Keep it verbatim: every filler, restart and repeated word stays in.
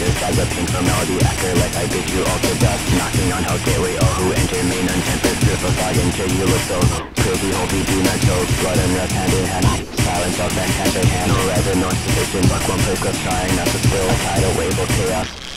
enter, size of pink for melody. Afterlife, I bid you all to dust. Knocking on hell's gateway, all who enter main untempered. Strip of fog until you look so crazy, hope you do not choke. Blood and rust hand in hand, silence of fantastic hand. No resonance, sufficient, buck one place, trying not to spill a tidal wave of chaos.